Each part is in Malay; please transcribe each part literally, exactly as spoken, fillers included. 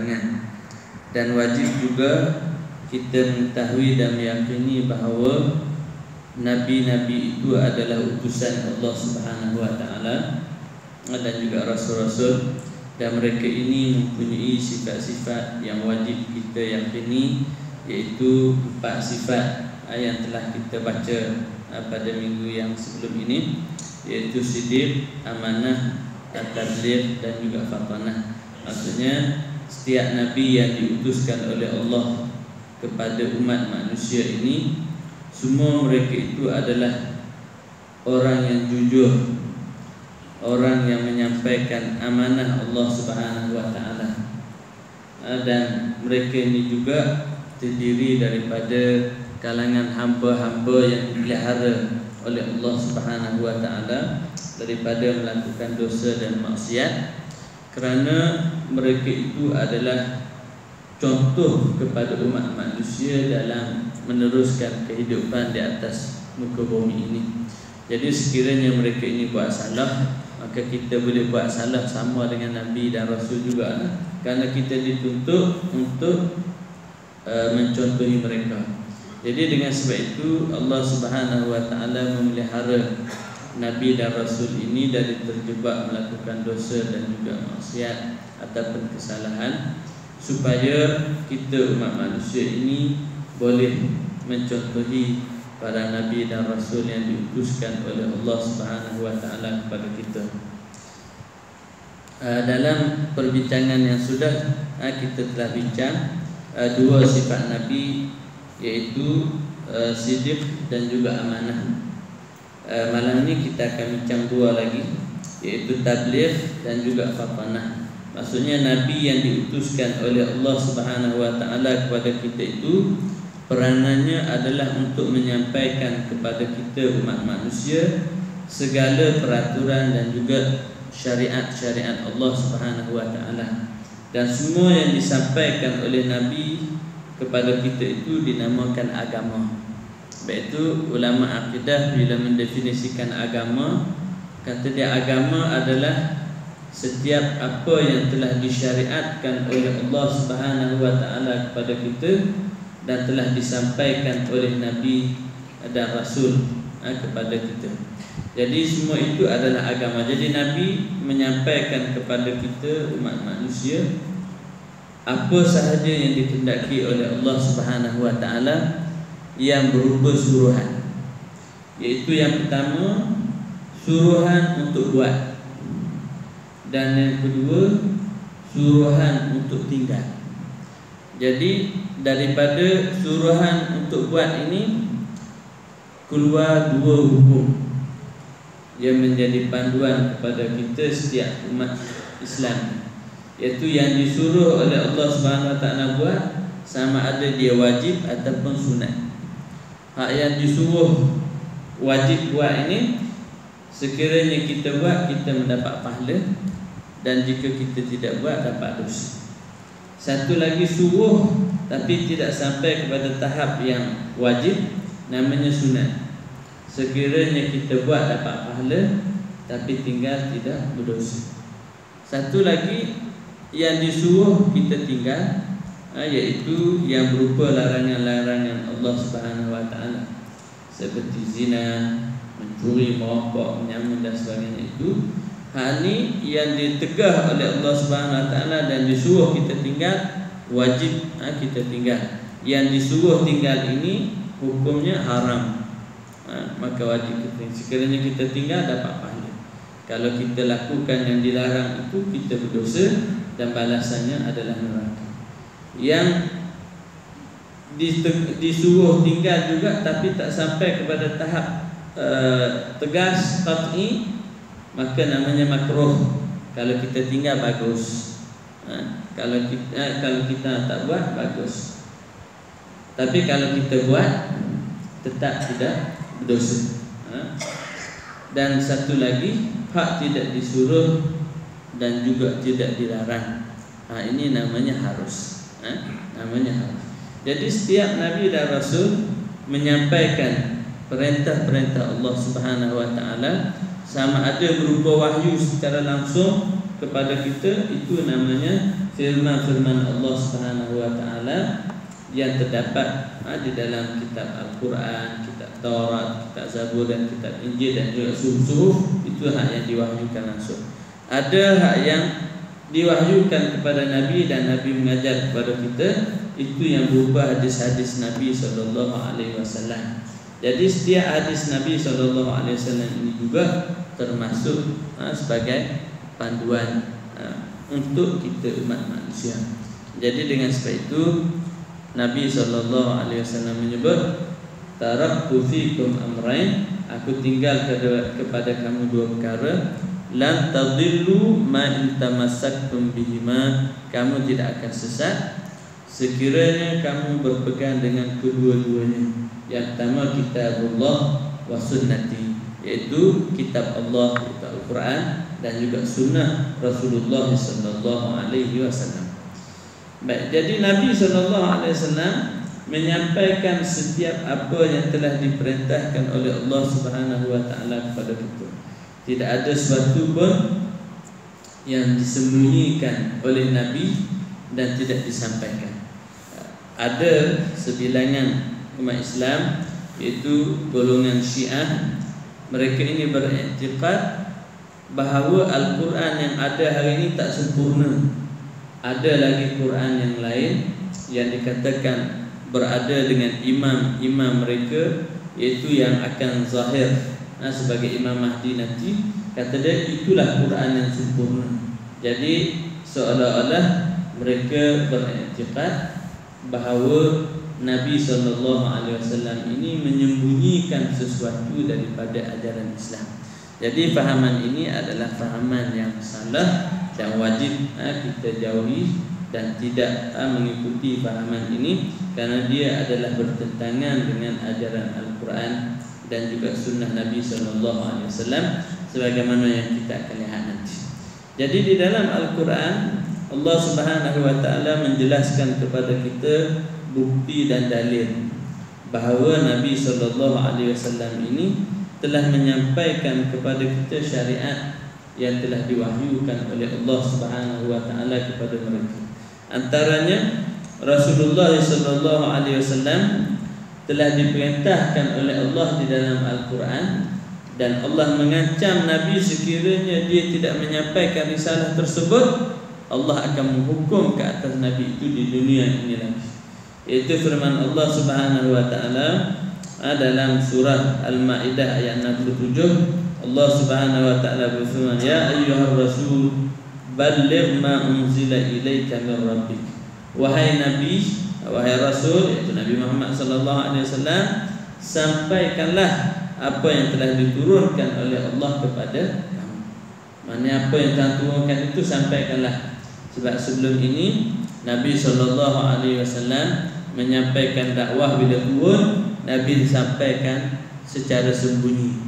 larangan. Dan wajib juga kita mengetahui dan meyakini bahawa Nabi-Nabi itu adalah utusan Allah Subhanahu Wa Taala dan juga Rasul-Rasul, dan mereka ini mempunyai sifat-sifat yang wajib kita yakini, iaitu empat sifat yang telah kita baca pada minggu yang sebelum ini, iaitu siddiq, amanah, tabligh dan juga fatanah. Maksudnya setiap Nabi yang diutuskan oleh Allah kepada umat manusia ini, semua mereka itu adalah orang yang jujur, orang yang menyampaikan amanah Allah Subhanahu Wa Taala, dan mereka ini juga terdiri daripada kalangan hamba-hamba yang dipelihara oleh Allah Subhanahu Wa Taala daripada melakukan dosa dan maksiat, kerana mereka itu adalah contoh kepada umat manusia dalam meneruskan kehidupan di atas muka bumi ini. Jadi sekiranya mereka ini buat salah, maka kita boleh buat salah sama dengan Nabi dan Rasul juga, kerana kita dituntut untuk uh, mencontohi mereka. Jadi dengan sebab itu Allah Subhanahu Wa Taala memelihara Nabi dan Rasul ini dari terjebak melakukan dosa dan juga maksiat ataupun kesalahan, supaya kita umat manusia ini boleh mencontohi para Nabi dan Rasul yang diutuskan oleh Allah Subhanahu Wa Taala kepada kita. uh, Dalam perbincangan yang sudah uh, kita telah bincang uh, dua sifat Nabi, iaitu uh, siddiq dan juga amanah. uh, Malam ini kita akan bincang dua lagi, iaitu tabligh dan juga fatanah. Maksudnya Nabi yang diutuskan oleh Allah Subhanahu Wa Taala kepada kita itu, peranannya adalah untuk menyampaikan kepada kita umat manusia segala peraturan dan juga syariat-syariat Allah Subhanahu Wa Taala. Dan semua yang disampaikan oleh Nabi kepada kita itu dinamakan agama. Sebab itu ulama akidah bila mendefinisikan agama, kata dia agama adalah setiap apa yang telah disyariatkan oleh Allah Subhanahu Wa Taala kepada kita dan telah disampaikan oleh Nabi dan Rasul kepada kita. Jadi semua itu adalah agama. Jadi Nabi menyampaikan kepada kita umat manusia apa sahaja yang dikehendaki oleh Allah Subhanahu Wa Taala yang berupa suruhan. Iaitu yang pertama, suruhan untuk buat, dan yang kedua, suruhan untuk tinggal. Jadi daripada suruhan untuk buat ini keluar dua hukum yang menjadi panduan kepada kita setiap umat Islam, iaitu yang disuruh oleh Allah Subhanahu Wa Taala buat sama ada dia wajib ataupun sunat. Hak yang disuruh wajib buat ini, sekiranya kita buat kita mendapat pahala, dan jika kita tidak buat dapat dosa. Satu lagi suruh tapi tidak sampai kepada tahap yang wajib, namanya sunat. Sekiranya kita buat dapat pahala, tapi tinggal tidak berdosa. Satu lagi yang disuruh kita tinggal, iaitu yang berupa larangan-larangan Allah Subhanahu Wa Taala, seperti zina, mencuri, merampok, menyamun dan sebagainya. Itu hal ini yang ditegah oleh Allah Subhanahu Wa Taala dan disuruh kita tinggal, wajib ha, kita tinggal. Yang disuruh tinggal ini hukumnya haram, ha, maka wajib kita. Sekiranya kita tinggal dapat pahala. Kalau kita lakukan yang dilarang itu, kita berdosa dan balasannya adalah neraka. Yang disuruh tinggal juga tapi tak sampai kepada tahap uh, tegas, qat'i, maka namanya makruh. Kalau kita tinggal bagus, ha, kalau kita eh, kalau kita tak buat bagus. Tapi kalau kita buat tetap tidak berdosa. Ha. Dan satu lagi, hak tidak disuruh dan juga tidak dilarang. Ha, ini namanya harus. Ha, namanya harus. Jadi setiap Nabi dan Rasul menyampaikan perintah-perintah Allah Subhanahu Wa Taala, sama ada berupa wahyu secara langsung kepada kita, itu namanya firman-firman Allah Subhanahu wa taala yang terdapat ha, di dalam kitab Al-Quran, kitab Taurat, kitab Zabur dan kitab Injil dan juga suhuf, itu hak yang diwahyukan langsung. Ada hak yang diwahyukan kepada Nabi dan Nabi mengajar kepada kita, itu yang berupa hadis-hadis Nabi sallallahu alaihi wasallam. Jadi setiap hadis Nabi sallallahu alaihi wasallam ini juga termasuk ha, sebagai panduan ha, untuk kita umat manusia. Jadi dengan sebab itu Nabi sallallahu alaihi wasallam menyebut, taraktu fikum amrain, aku tinggal kepada kamu dua perkara, lan tadillu ma in tamassaktum bihima, kamu tidak akan sesat sekiranya kamu berpegang dengan kedua-duanya. Yang pertama kitabullah wa sunnati, yaitu kitab Allah, kitab Al-Quran, dan juga sunnah Rasulullah sallallahu alaihi wasallam. Baik, jadi Nabi sallallahu alaihi wasallam menyampaikan setiap apa yang telah diperintahkan oleh Allah Subhanahu wa taala kepada kita. Tidak ada sesuatu pun yang disembunyikan oleh Nabi dan tidak disampaikan. Ada sebilangan umat Islam, iaitu golongan Syiah. Mereka ini beriktikad bahawa Al-Quran yang ada hari ini tak sempurna. Ada lagi Quran yang lain yang dikatakan berada dengan imam-imam mereka, iaitu yang akan zahir nah, sebagai Imam Mahdi nanti. Kata dia, itulah Quran yang sempurna. Jadi seolah-olah mereka beriktikad bahawa Nabi sallallahu alaihi wasallam ini menyembunyikan sesuatu daripada ajaran Islam. Jadi fahaman ini adalah fahaman yang salah dan wajib ha, kita jauhi dan tidak ha, mengikuti fahaman ini, kerana dia adalah bertentangan dengan ajaran Al-Quran dan juga sunnah Nabi sallallahu alaihi wasallam, sebagaimana yang kita akan lihat nanti. Jadi di dalam Al-Quran Allah Subhanahu wa taala menjelaskan kepada kita bukti dan dalil bahawa Nabi sallallahu alaihi wasallam ini telah menyampaikan kepada kita syariat yang telah diwahyukan oleh Allah Subhanahu wa taala kepada mereka. Antaranya Rasulullah sallallahu alaihi wasallam telah diperintahkan oleh Allah di dalam Al-Quran, dan Allah mengancam Nabi sekiranya dia tidak menyampaikan risalah tersebut, Allah akan menghukum ke atas Nabi itu di dunia ini lagi. Itu firman Allah Subhanahu wa taala dalam surah Al-Maidah ayat enam puluh tujuh. Allah Subhanahu wa taala berfirman, ya ayyuhar rasul balligh ma unzila ilaika min rabbik. Wahai nabi, wahai rasul, yaitu Nabi Muhammad sallallahu alaihi wasallam, sampaikanlah apa yang telah diturunkan oleh Allah kepada kamu. Maksudnya apa yang telah diturunkan itu sampaikanlah. Sebab sebelum ini Nabi sallallahu alaihi wasallam menyampaikan dakwah bila turun, Nabi disampaikan secara sembunyi.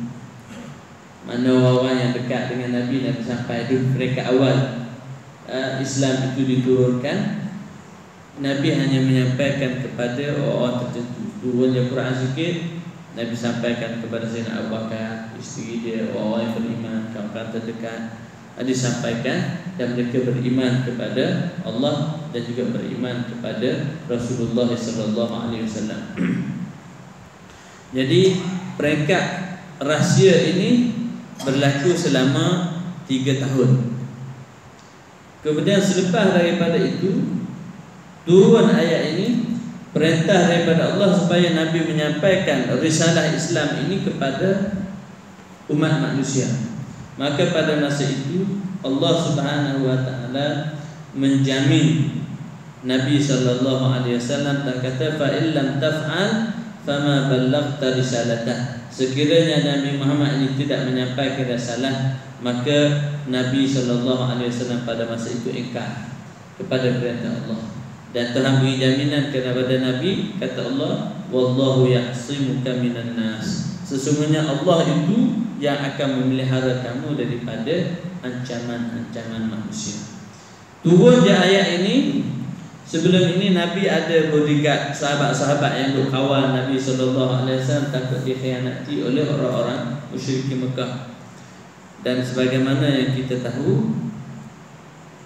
Mana orang yang dekat dengan Nabi, Nabi sampai itu mereka awal uh, Islam itu diturunkan, Nabi hanya menyampaikan kepada orang tertentu. Turunnya Quran sikit, Nabi sampaikan kepada Sayyidina Abu Bakar, isteri dia, orang yang beriman, kawan-kawan terdekat, disampaikan, dan mereka beriman kepada Allah dan juga beriman kepada Rasulullah sallallahu alaihi wasallam. Jadi peringkat rahsia ini berlaku selama tiga tahun. Kemudian selepas daripada itu turun ayat ini, perintah daripada Allah supaya Nabi menyampaikan risalah Islam ini kepada umat manusia. Maka pada masa itu Allah Subhanahu wa taala menjamin Nabi sallallahu alaihi wasallam, dan kata fa illam taf'al fama ballaghta risalatah. Sekiranya Nabi Muhammad ini tidak menyampaikan risalah, maka Nabi sallallahu alaihi wasallam pada masa itu ingkar kepada perintah Allah. Dan telah beri jaminan kepada Nabi, kata Allah, wallahu ya'simuka minan nas. Sesungguhnya Allah itu yang akan memelihara kamu daripada ancaman-ancaman manusia. Turun je ayat ini. Sebelum ini Nabi ada bodyguard, sahabat-sahabat yang berkawan Nabi sallallahu alaihi wasallam, takut dikhianati oleh orang-orang musyrikin Mekah. Dan sebagaimana yang kita tahu,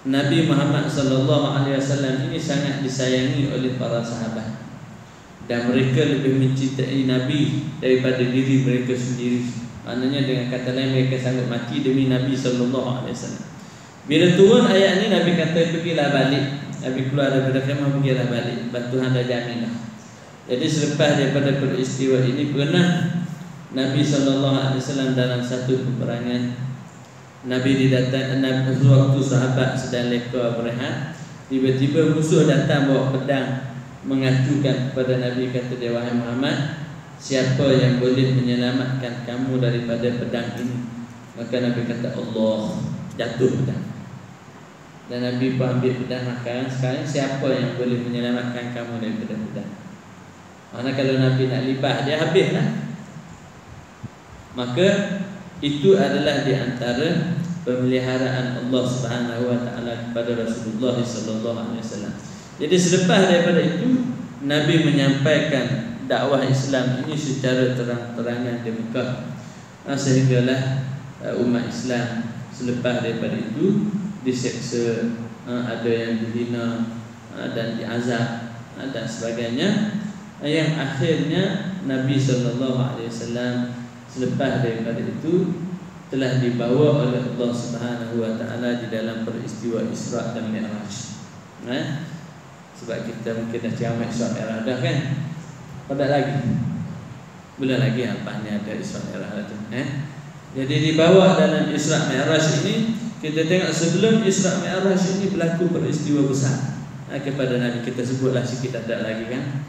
Nabi Muhammad sallallahu alaihi wasallam ini sangat disayangi oleh para sahabat, dan mereka lebih mencintai Nabi daripada diri mereka sendiri. Maknanya dengan kata lain, mereka sanggup mati demi Nabi sallallahu alaihi wasallam. Bila turun ayat ini, Nabi kata pergilah balik. Nabi keluar daripada kemah, pergilah balik. Tuhan dah jamin dah. Jadi selepas daripada peristiwa ini, pernah Nabi sallallahu alaihi wasallam dalam satu peperangan, Nabi didatang, Nabi waktu sahabat sedang leka berehat, tiba-tiba musuh datang bawa pedang mengacukan kepada Nabi. Kata dia, wahai Muhammad, siapa yang boleh menyelamatkan kamu daripada pedang ini? Maka Nabi kata, Allah. Jatuh pedang, dan Nabi pun ambil pedang. Maka sekarang siapa yang boleh menyelamatkan kamu daripada pedang? Mana kalau Nabi nak libah, dia habislah. Maka itu adalah di antara pemeliharaan Allah Subhanahu wa taala kepada Rasulullah sallallahu alaihi wasallam. Jadi selepas daripada itu, Nabi menyampaikan dakwah Islam ini secara terang-terangan di Mekah, sehinggalah umat Islam selepas daripada itu diseksa, ada yang dihina dan diazab dan sebagainya, yang akhirnya Nabi sallallahu alaihi wasallam selepas daripada itu telah dibawa oleh Allah Subhanahu wa taala di dalam peristiwa Isra dan Mi'raj. Nah, sebab kita mungkin dah ceramah Isra Mi'raj dah kan? Pada lagi. Belum lagi apa ni ada Isra Mi'raj tu, eh? Jadi dibawa dalam Isra Mi'raj ini, kita tengok sebelum Isra Mi'raj ini berlaku peristiwa besar. Nah, kepada Nabi kita sebutlah sikit, ada lagi kan?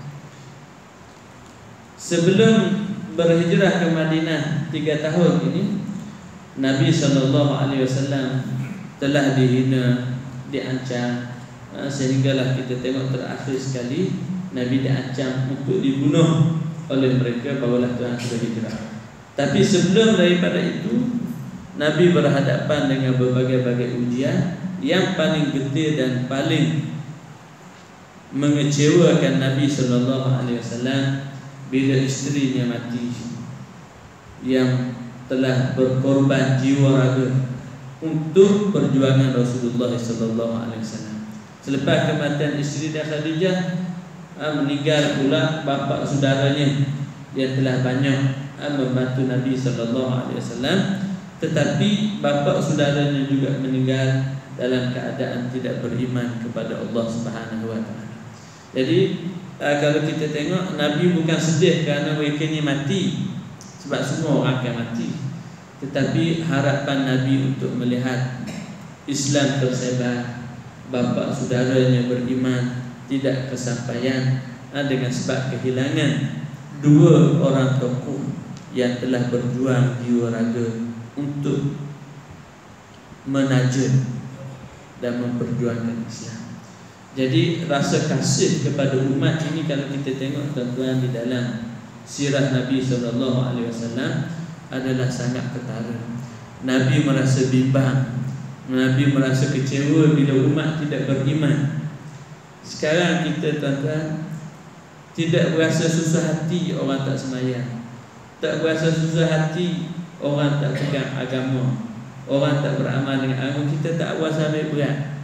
Sebelum berhijrah ke Madinah tiga tahun ini, Nabi sallallahu alaihi wasallam telah dihina, diancam, sehinggalah kita tengok terakhir sekali Nabi diancam untuk dibunuh oleh mereka, barulah Tuhan sudah hijrah. Tapi sebelum daripada itu, Nabi berhadapan dengan berbagai-bagai ujian. Yang paling getir dan paling mengecewakan Nabi sallallahu alaihi wasallam bila isterinya mati, yang telah berkorban jiwa raga untuk perjuangan Rasulullah sallallahu alaihi wasallam. Selepas kematian isteri dia Khadijah, meninggal pula bapa saudaranya yang telah banyak membantu Nabi sallallahu alaihi wasallam, tetapi bapa saudaranya juga meninggal dalam keadaan tidak beriman kepada Allah Subhanahu wa taala. Jadi Uh, kalau kita tengok, Nabi bukan sedih kerana mereka ini mati, sebab semua orang akan mati, tetapi harapan Nabi untuk melihat Islam tersebar, bapa saudaranya beriman, tidak kesampaian, uh, dengan sebab kehilangan dua orang tokoh yang telah berjuang jiwa raga untuk menajam dan memperjuangkan Islam. Jadi rasa kasih kepada umat ini, kalau kita tengok tuan-tuan di dalam sirah Nabi sallallahu alaihi wasallam, adalah sangat ketara. Nabi merasa bimbang, Nabi merasa kecewa bila umat tidak beriman. Sekarang kita tuan-tuan tidak berasa susah hati orang tak sembahyang, tak berasa susah hati orang tak pegang agama, orang tak beramal dengan agama. Kita tak berasa berat.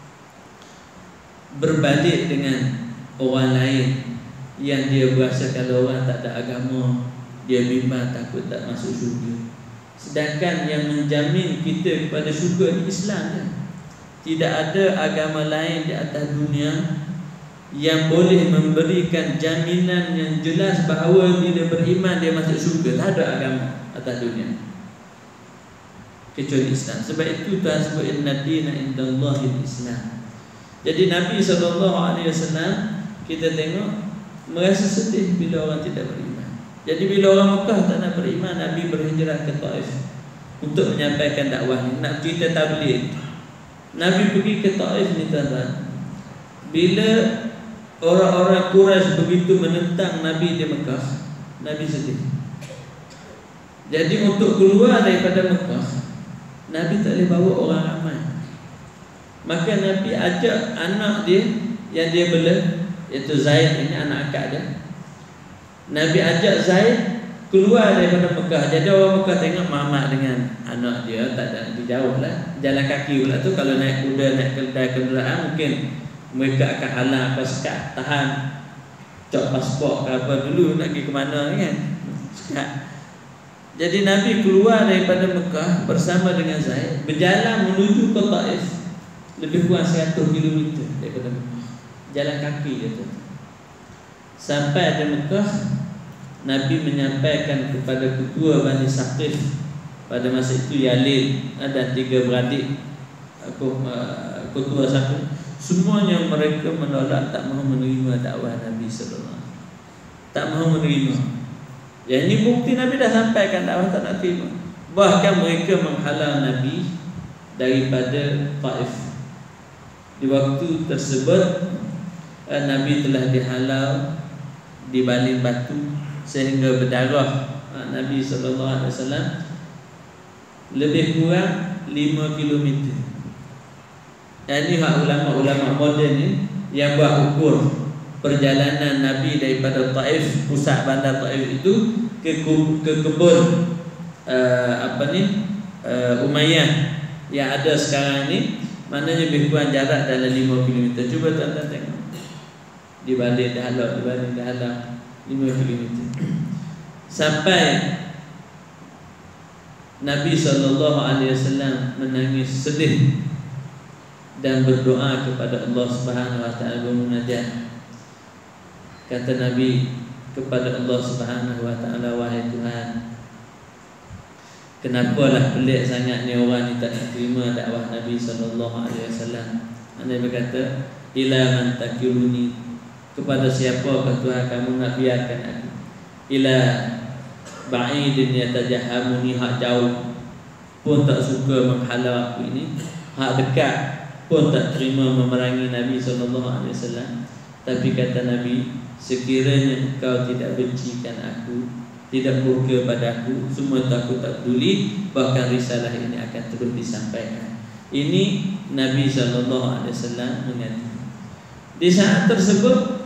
Berbalik dengan orang lain yang dia berasa kalau orang tak ada agama, dia bimbang takut tak masuk syurga. Sedangkan yang menjamin kita kepada syurga ni Islam kan? Tidak ada agama lain di atas dunia yang boleh memberikan jaminan yang jelas bahawa bila beriman dia masuk syurga. Tak ada agama atas dunia kecuali Islam. Sebab itu Tuhan sebut inna dina indallahil Islam. Jadi Nabi sallallahu alaihi wasallam kita tengok merasa sedih bila orang tidak beriman. Jadi bila orang Mekah tak nak beriman, Nabi berhijrah ke Taif untuk menyampaikan dakwah ni, nak cerita tabligh. Nabi pergi ke Taif ni tuan-tuan, bila orang-orang Quraisy begitu menentang Nabi di Mekah, Nabi sedih. Jadi untuk keluar daripada Mekah, Nabi tak boleh bawa orang ramai. Maka Nabi ajak anak dia yang dia bela, iaitu Zaid, ini anak akak dia. Nabi ajak Zaid keluar daripada Mekah. Jadi orang Mekah tengok Muhammad dengan anak dia, tak ada di jauh lah, jalan kaki pula tu. Kalau naik kuda, naik kedai kenderaan, mungkin mereka akan halang apa sekat, tahan, cok pasport ke apa dulu, nak pergi ke mana kan, sekat. Jadi Nabi keluar daripada Mekah bersama dengan Zaid, berjalan menuju ke Taif, lebih kurang seratus kilometer daripada Mekah, jalan kaki dia tu. Sampai di Mekah, Nabi menyampaikan kepada ketua Bani Saqif pada masa itu, Yalid dan tiga beradik ketua Saqif, semuanya mereka menolak, tak mahu menerima dakwah Nabi sallallahu alaihi wasallam, tak mahu menerima. Yang ini bukti Nabi dah sampaikan dakwah, tak nak terima. Bahkan mereka menghalang Nabi daripada Taif. Di waktu tersebut Nabi telah dihalau di balik batu sehingga berdarah Nabi sallallahu alaihi wasallam lebih kurang lima kilometer. Dan ini hak ulama-ulama moden ni yang buat ukur perjalanan Nabi daripada Taif, pusat bandar Taif itu ke ke kebun uh, apa ni uh, Umayyah yang ada sekarang ni, maknanya lebih kurang jarak dalam lima kilometer. Cuba tuan-tuan tengok, di balik dah halau, di balik dah halau lima kilometer. Sampai Nabi sallallahu alaihi wasallam menangis sedih dan berdoa kepada Allah Subhanahu wa taala, bermunajat. Kata Nabi kepada Allah Subhanahu wa taala, wahai Tuhan, kenapalah pelik sangat ni orang ni tak nak terima dakwah Nabi sallallahu alaihi wasallam. Nabi berkata, ila man takiruni, kepada siapakah Tuhan kamu nak biarkan aku? Ila ba'idin yatajahamuni, hak jauh pun tak suka menghalau aku ini, hak dekat pun tak terima memerangi Nabi sallallahu alaihi wasallam. Tapi kata Nabi, sekiranya engkau tidak bencikan aku, tidak murka pada aku, semua tu aku tak peduli, bahkan risalah ini akan terus disampaikan. Ini Nabi sallallahu alaihi wasallam mengatakan. Di saat tersebut,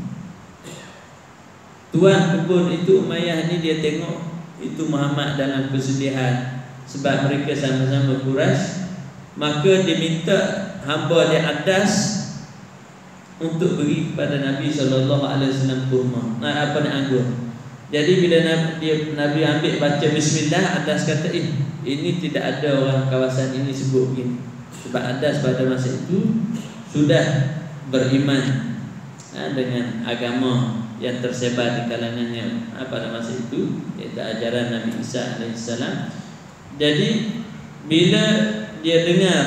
tuan kebun itu Umayyah ni dia tengok itu Muhammad dalam kesedihan sebab mereka sama-sama Quraisy, maka dia minta hamba dia Adas untuk beri kepada Nabi sallallahu alaihi wasallam kurma, nah, apa nak anggur. Jadi bila Nabi, dia, Nabi ambil baca bismillah, Adas kata, eh ini tidak ada orang kawasan ini sebut begini. Sebab Adas pada masa itu sudah beriman ha, dengan agama yang tersebar di kalangannya ha, pada masa itu, iaitu ajaran Nabi Isa alaihissalam. Jadi bila dia dengar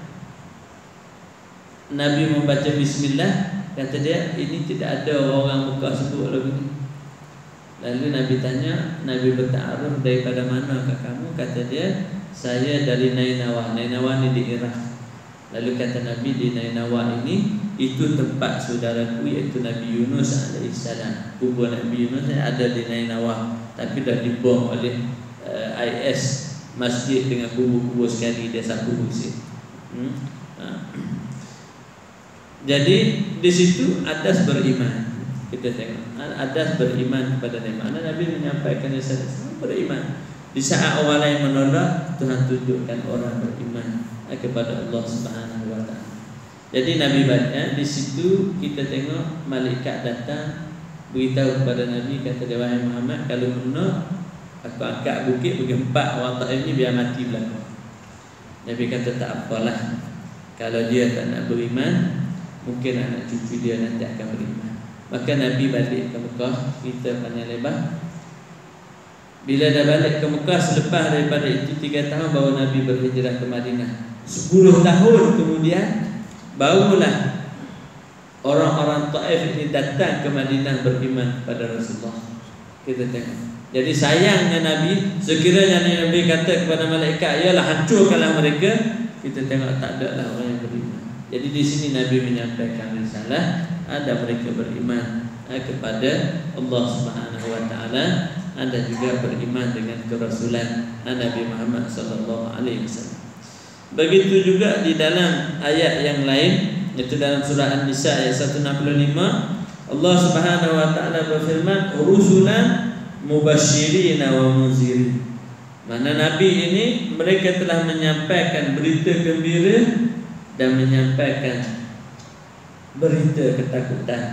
Nabi membaca bismillah, kata dia, ini tidak ada orang Mekah sebut lagu ini. Lalu Nabi tanya, Nabi bertaaruf, daripada manakah kamu? Kata dia, saya dari Nainawah. Nainawah ni di Iraq. Lalu kata Nabi, di Nainawah ini itu tempat saudaraku, iaitu Nabi Yunus alaihissalam. Kubur Nabi Yunus ada di Nainawah, tapi dah dibom oleh uh, I S masjid dengan kubur-kubur sekali, dia sapu bersih. Hmm? Ha. Jadi di situ Adas beriman. Kita tengok Adas beriman kepada Nabi. Mana Nabi menyampaikan risalah, beriman. Di saat orang lain menolak, Tuhan tunjukkan orang beriman kepada Allah Subhanahu wa taala. Jadi Nabi baca di situ, kita tengok malaikat datang beritahu kepada Nabi, kata dia, wahai Muhammad, kalau benar aku angkat bukit pergi empat orang Taif ni biar mati belakang. Nabi kata tak apalah, kalau dia tak nak beriman, mungkin anak cucu dia nanti akan beriman. Maka Nabi balik ke Mekah, kita panjang lebar. Bila dah balik ke Mekah, selepas daripada itu tiga tahun baru Nabi berhijrah ke Madinah. Sepuluh tahun kemudian barulah orang-orang Taif ini datang ke Madinah beriman kepada Rasulullah. Kita tengok. Jadi sayangnya Nabi, sekiranya Nabi kata kepada malaikat, yalah hancurkanlah mereka, kita tengok tak ada lah orang yang beriman. Jadi di sini Nabi menyampaikan risalah, ada mereka beriman kepada Allah Subhanahu wa taala, ada juga beriman dengan kerasulan Nabi Muhammad sallallahu alaihi wasallam. Begitu juga di dalam ayat yang lain, iaitu dalam surah An-Nisa ayat seratus enam puluh lima, Allah Subhanahu wa taala berfirman, rusulan mubasyirina wa munzirin. Mana nabi ini mereka telah menyampaikan berita gembira dan menyampaikan berita ketakutan,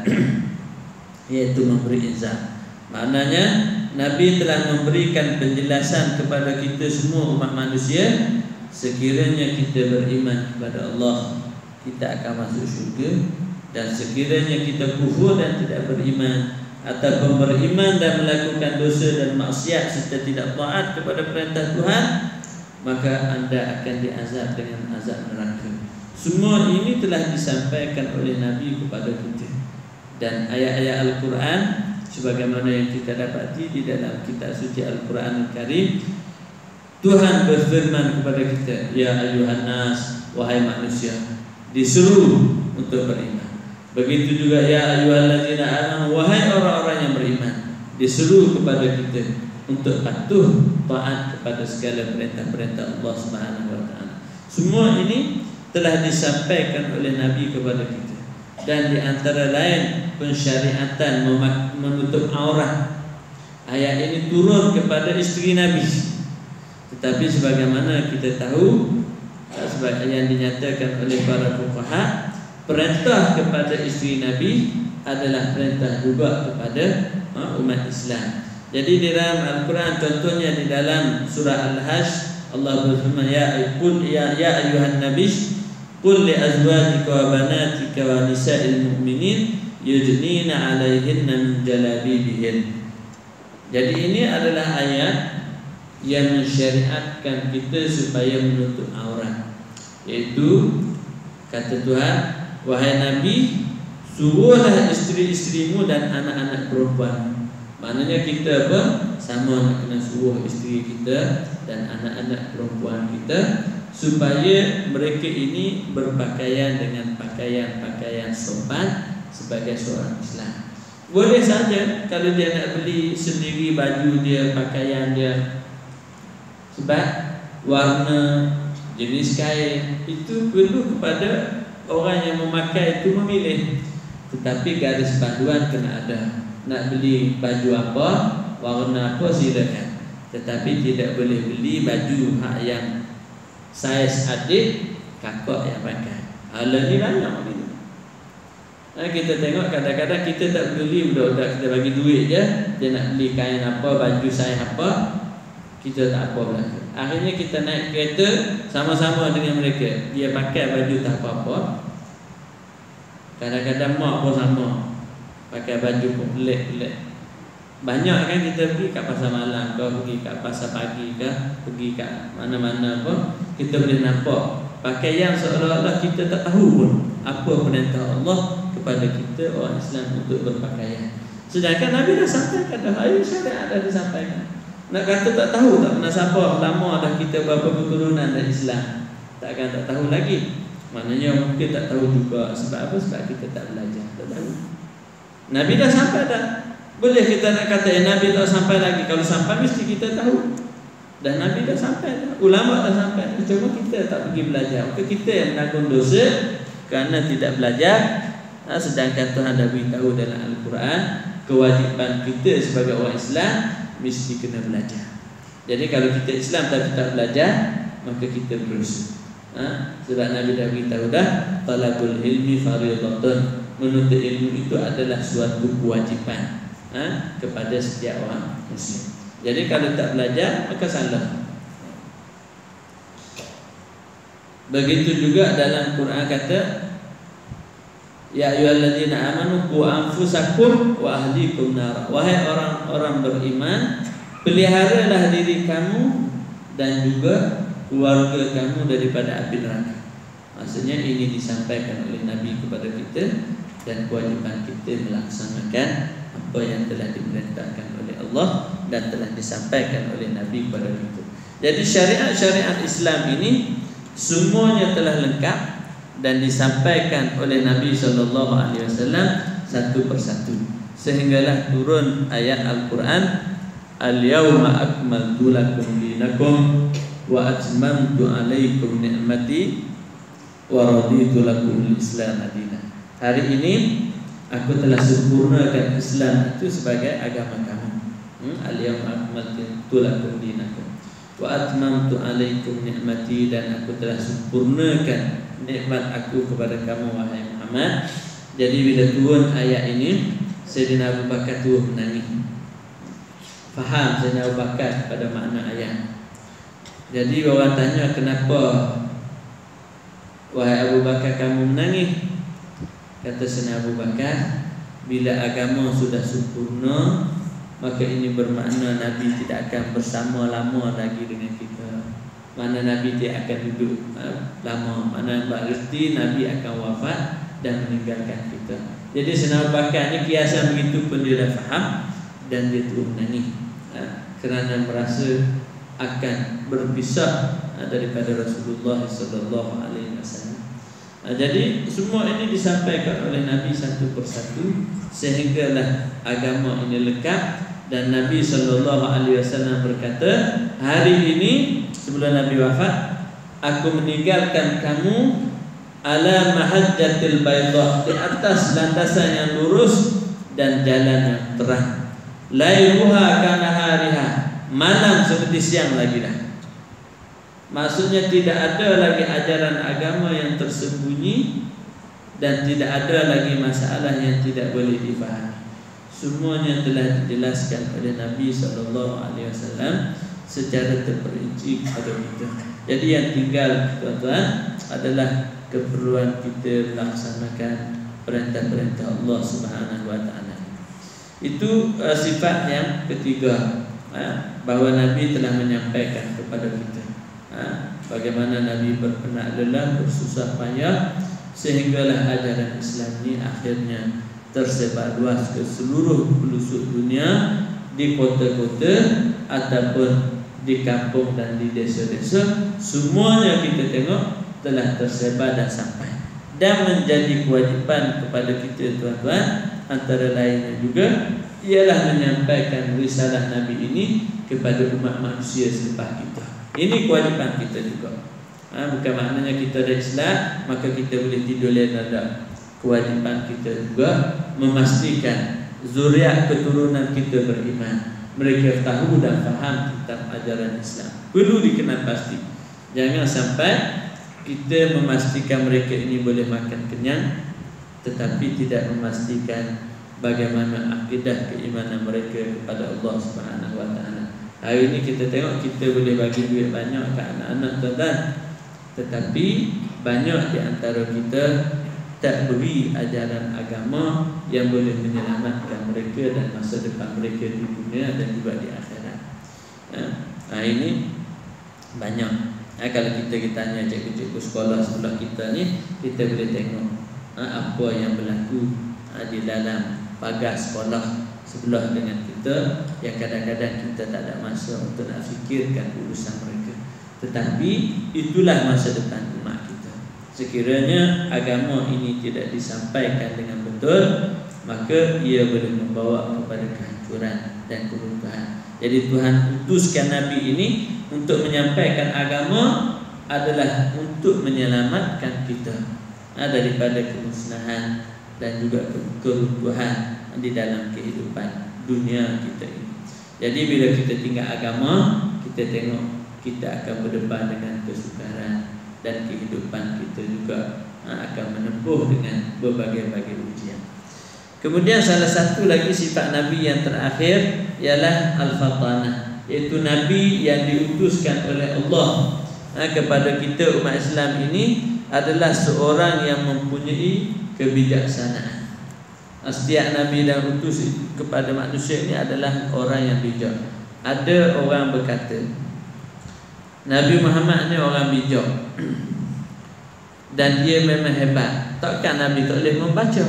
yaitu memberi izah. Maknanya nabi telah memberikan penjelasan kepada kita semua umat manusia, sekiranya kita beriman kepada Allah, kita akan masuk syurga, dan sekiranya kita kufur dan tidak beriman ataupun beriman dan melakukan dosa dan maksiat serta tidak taat kepada perintah Tuhan, maka anda akan diazab dengan azab neraka. Semua ini telah disampaikan oleh Nabi kepada kita. Dan ayat-ayat Al-Quran sebagaimana yang kita dapati di dalam kitab suci Al-Quran Al-Karim, Tuhan berfirman kepada kita, ya ayuhan nas, wahai manusia, disuruh untuk beriman. Begitu juga ya ayyuhallazina amanu, wahai orang-orang yang beriman, disuruh kepada kita untuk patuh taat kepada segala perintah-perintah Allah Subhanahu wa taala. Semua ini telah disampaikan oleh Nabi kepada kita. Dan di antara lain pensyariatan menutup aurat. Ayat ini turun kepada isteri Nabi. Tetapi sebagaimana kita tahu, sebagaimana yang dinyatakan oleh para fuqaha, perintah kepada isteri Nabi adalah perintah juga kepada umat Islam. Jadi di dalam Al-Quran, contohnya di dalam surah Al-Hajj, Allah berfirman, ya qul ya ya ayyuhan nabiy qul li azwajika wa banatika wa nisa'il mu'minin yudnina 'alaihinna min jalabibihin. Jadi ini adalah ayat yang mensyariatkan kita supaya menutup aurat, yaitu kata Tuhan, wahai Nabi, suruhlah isteri-isterimu dan anak-anak perempuan. Maknanya kita apa? Sama nak kena suruh isteri kita dan anak-anak perempuan kita supaya mereka ini berpakaian dengan pakaian-pakaian sopan sebagai seorang Islam. Boleh saja kalau dia nak beli sendiri baju dia, pakaian dia, sebab warna, jenis kain itu perlu kepada orang yang memakai itu memilih. Tetapi garis panduan kena ada. Nak beli baju apa, warna apa, silakan. Tetapi tidak boleh beli baju hak yang saiz adik kakak yang pakai. Hal ni banyak gitu. Nah, kita tengok kadang-kadang kita tak beli, budak-budak kita bagi duit je, dia nak beli kain apa, baju saiz apa, kita tak apa belaka. Akhirnya kita naik kereta sama-sama dengan mereka. Dia pakai baju tak apa-apa. Kadang-kadang mak pun sama, pakai baju pun pelik-pelik. Banyak kan kita pergi kat pasar malam, kau pergi kat pasar pagi ke, pergi kat mana-mana apa, kita boleh nampak pakaian seolah-olah kita tak tahu pun apa perintah Allah kepada kita orang Islam untuk berpakaian. Sedangkan Nabi dah sampaikan dah, ayat syariat dah disampaikan. Nak kata tak tahu, tak pernah siapa lama dah kita berapa keturunan dari Islam, takkan tak tahu lagi. Maknanya mungkin tak tahu juga. Sebab apa? Sebab kita tak belajar, tak tahu. Nabi dah sampai dah. Boleh kita nak kata eh, Nabi tak sampai lagi. Kalau sampai mesti kita tahu. Dan Nabi dah sampai dah. Ulama dah sampai. Cuma kita tak pergi belajar. Maka kita yang menanggung dosa kerana tidak belajar. Ha, sedangkan Tuhan dah beritahu dalam Al-Quran, kewajipan kita sebagai orang Islam mesti kena belajar. Jadi kalau kita Islam tapi tak belajar, maka kita berdosa. Ha? Sebab Nabi dah beritahu dah, talabul ilmi fardhatun, menuntut ilmu itu adalah suatu kewajipan, ha? kepada setiap orang Muslim. Jadi kalau tak belajar, maka salah. Begitu juga dalam Quran kata, ya ayyuhalladzina amanu qu anfusakum wa ahlikum nar. Wahai orang-orang beriman, peliharalah diri kamu dan juga keluarga kamu daripada api neraka. Maksudnya ini disampaikan oleh Nabi kepada kita, dan kewajipan kita melaksanakan apa yang telah diperintahkan oleh Allah dan telah disampaikan oleh Nabi kepada kita. Jadi syariat-syariat Islam ini semuanya telah lengkap dan disampaikan oleh Nabi sallallahu alaihi wasallam satu persatu, sehinggalah turun ayat Al-Quran, al-yawma akmaltu lakum dinakum wa atmamtu alaikum ni'mati wa raditu lakum al-islam madinah. Hari ini aku telah sempurnakan Islam itu sebagai agama kamu. Hmm? Al-yawma akmaltu lakum dinakum wa atmamtu alaikum ni'mati, dan aku telah sempurnakan nikmat aku kepada kamu wahai Muhammad. Jadi bila turun ayat ini, Sayyidina Abu Bakar tu menangis. Faham Sayyidina Abu Bakar pada makna ayat. Jadi orang tanya, kenapa wahai Abu Bakar kamu menangis? Kata Sayyidina Abu Bakar, bila agama sudah sempurna, maka ini bermakna Nabi tidak akan bersama lama lagi dengan kita. Mana Nabi tidak akan duduk uh, lama. Mana berarti Nabi akan wafat dan meninggalkan kita. Jadi Sayyidina Abu Bakar ni kiasan begitu pun dia dah faham, dan dia terus menangis uh, kerana merasa akan berpisah uh, daripada Rasulullah sallallahu alaihi wasallam. Uh, jadi semua ini disampaikan oleh Nabi satu persatu sehinggalah agama ini lengkap. Dan Nabi sallallahu alaihi wasallam berkata, hari ini sebelum Nabi wafat, aku meninggalkan kamu ala mahajjatil bayda, di atas landasan yang lurus dan jalan yang terang. Lailuha kana hariha, malam seperti siang lagi dah. Maksudnya tidak ada lagi ajaran agama yang tersembunyi, dan tidak ada lagi masalah yang tidak boleh difahami. Semuanya telah dijelaskan oleh Nabi sallallahu alaihi wasallam secara terperinci kepada kita. Jadi yang tinggal tuan-tuan adalah keperluan kita melaksanakan perintah-perintah Allah Subhanahu wa taala. Itu uh, sifat yang ketiga, uh, bahawa Nabi telah menyampaikan kepada kita uh, bagaimana Nabi berpenat lelah, bersusah payah, sehinggalah ajaran Islam ini akhirnya tersebar luas ke seluruh pelosok dunia, di kota-kota ataupun di kampung dan di desa-desa. Semuanya kita tengok telah tersebar dan sampai, dan menjadi kewajipan kepada kita tuan-tuan, antara lainnya juga ialah menyampaikan risalah Nabi ini kepada umat manusia selepas kita. Ini kewajipan kita juga. Ha, bukan maknanya kita ada Islam maka kita boleh tidur lena. Kewajipan kita juga memastikan zuriat keturunan kita beriman, mereka tahu dan faham tentang ajaran Islam. Perlu dikenal pasti. Jangan sampai kita memastikan mereka ini boleh makan kenyang, tetapi tidak memastikan bagaimana akidah keimanan mereka kepada Allah Subhanahu wa taala. Hari ini kita tengok kita boleh bagi duit banyak ke anak-anak tuan-tuan, tetapi banyak di antara kita tak beri ajaran agama yang boleh menyelamatkan mereka dan masa depan mereka di dunia dan juga di akhirat. Nah, ini banyak. Nah, kalau kita kita tanya cikgu-cikgu sekolah sebelah kita ni, kita boleh tengok nah, apa yang berlaku nah, di dalam pagar sekolah sebelah dengan kita, yang kadang-kadang kita tak ada masa untuk nak fikirkan urusan mereka. Tetapi itulah masa depan umat kita. Sekiranya agama ini tidak disampaikan dengan betul, maka ia boleh membawa kepada kehancuran dan keruntuhan. Jadi Tuhan utuskan Nabi ini untuk menyampaikan agama adalah untuk menyelamatkan kita nah, daripada kemusnahan dan juga keruntuhan di dalam kehidupan dunia kita ini. Jadi bila kita tinggal agama, kita tengok kita akan berdepan dengan kesukaran, dan kehidupan kita juga akan menempuh dengan berbagai-bagai ujian. Kemudian salah satu lagi sifat Nabi yang terakhir ialah Al-Fatanah, iaitu Nabi yang diutuskan oleh Allah kepada kita umat Islam ini adalah seorang yang mempunyai kebijaksanaan. Setiap Nabi dan utus kepada manusia ini adalah orang yang bijak. Ada orang berkata Nabi Muhammad ni orang bijak dan dia memang hebat, takkan Nabi tak boleh membaca?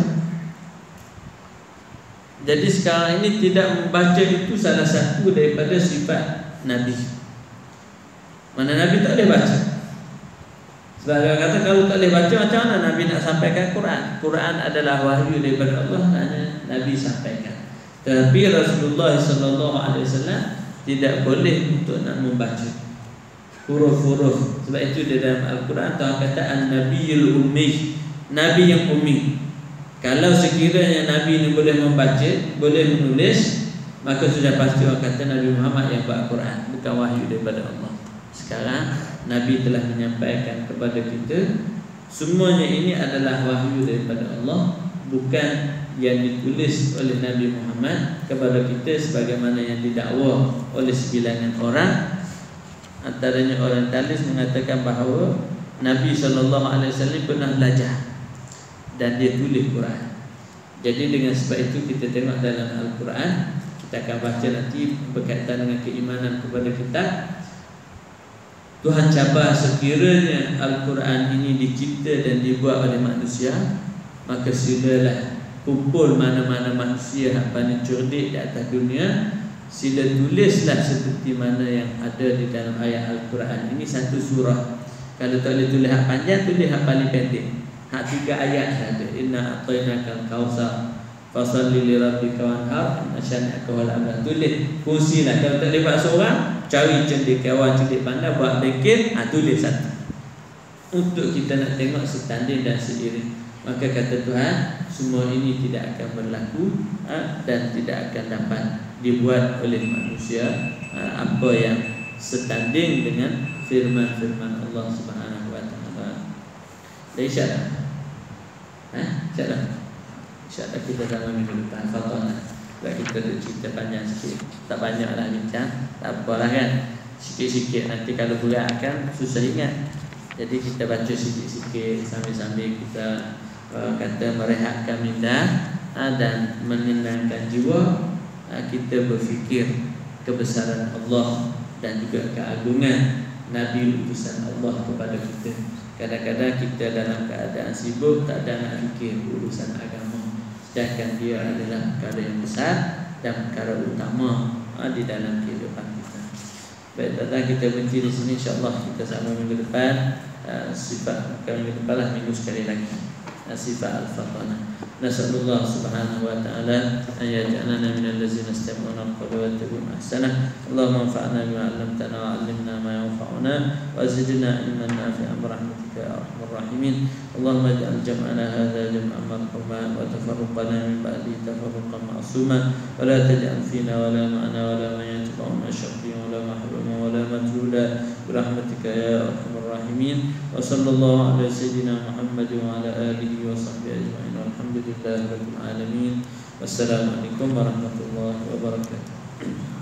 Jadi sekarang ini tidak membaca itu salah satu daripada sifat Nabi. Mana Nabi tak boleh baca? Sebab orang kata kalau tak boleh baca, macam mana Nabi nak sampaikan Quran? Quran adalah wahyu daripada Allah, hanya Nabi sampaikan. Tapi Rasulullah sallallahu alaihi wasallam tidak boleh untuk nak membaca huruf-huruf. Sebab itu di dalam Al-Quran Tuhan kata An-Nabiyul Ummi, Nabi yang ummi. Kalau sekiranya Nabi ini boleh membaca, boleh menulis, maka sudah pasti orang kata Nabi Muhammad yang buat Quran, bukan wahyu daripada Allah. Sekarang Nabi telah menyampaikan kepada kita, semuanya ini adalah wahyu daripada Allah, bukan yang ditulis oleh Nabi Muhammad kepada kita sebagaimana yang didakwa oleh sebilangan orang. Antaranya orang talis mengatakan bahawa Nabi sallallahu alaihi wasallam pernah belajar dan dia tulis Quran. Jadi dengan sebab itu kita tengok dalam Al-Quran, kita akan baca nanti berkaitan dengan keimanan kepada kita. Tuhan cabar sekiranya Al-Quran ini dicipta dan dibuat oleh manusia, maka silalah kumpul mana-mana manusia yang paling cerdik di atas dunia, sila tulislah seperti mana yang ada di dalam ayat Al-Quran ini. Satu surah, kalau tak boleh tulis hak panjang, tulis hak paling pendek, hak tiga ayat saja. Inna a'tainakal kautsar fasalli li rabbika wanhar inna syani'aka wal abtar. Tulis, kongsilah. Kalau tak boleh buat seorang, cari cendekiawan, cendik pandai, buat bengkel, ha, tulis satu, untuk kita nak tengok setanding dan seiring. Maka kata Tuhan, semua ini tidak akan berlaku, ha, dan tidak akan dapat dibuat oleh manusia, ha, apa yang setanding dengan firman-firman Allah Subhanahu wa taala. Dan insya-Allah, ha, insya-Allah, insya-Allah kita dalam minggu depan Fatana. Sebab kita ada cerita panjang sikit, tak banyaklah bincang, tak apalah kan, sikit-sikit. Nanti kalau berat akan susah ingat. Jadi kita baca sikit-sikit sambil-sambil kita uh, kata merehatkan minda, uh, dan menenangkan jiwa. uh, Kita berfikir kebesaran Allah dan juga keagungan Nabi utusan Allah kepada kita. Kadang-kadang kita dalam keadaan sibuk, tak ada nak fikir urusan agama, sedangkan dia adalah perkara yang besar dan perkara utama uh, di dalam kehidupan kita. Baik, tuan-tuan, kita berhenti di sini. InsyaAllah kita sama minggu depan, uh, sifat bukan minggu depan lah, minggu sekali lagi, uh, sifat Al-Fatana. Nasallallahu subhanahu wa ta'ala an yaj'alana minal ladzina yastami'una al-qawla wa yattabi'una ahsanah. Allahumma anfa'na bima 'allamtana wa 'allimna ma yanfa'una wa zidna ilman nafi'an bi rahmatika ya arhamar rahimin. Allahumma ij'al jam'ana hadza jam'an marhuman wa tafarruqana min ba'di tafarruqan ma'suman wa la taj'al fina wa la ma'ana wa la man yatba'una syaqiyyan wa la mahruman wa la matruda bi rahmatika ya arhamar rahimin. Wa sallallahu ala sayyidina Muhammad wa ala alihi wa sahbihi ajma'in. Alhamdulillahirabbil alamin. Wassalamualaikum warahmatullahi wabarakatuh.